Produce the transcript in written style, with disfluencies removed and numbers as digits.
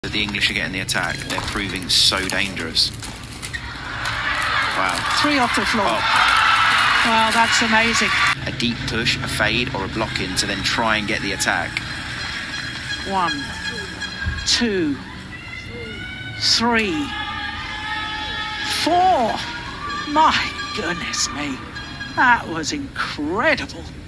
that the English are getting the attack. They're proving so dangerous. Wow. 3 off the floor. Oh. Wow, that's amazing. A deep push, a fade, or a block in to then try and get the attack. 1, 2, 3, 4. My goodness me. That was incredible.